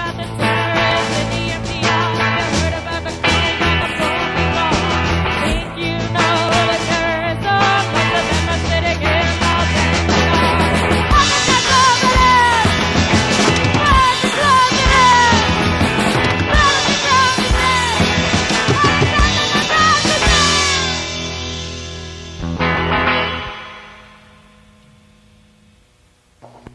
about the terrorists in the A.P.P.L.E? Have you heard about the killing of the poor people? Think you know the terrorists are? Most of them are sitting in Los Angeles. What is that government? Where's the president? Where's the president? What's happening to the president?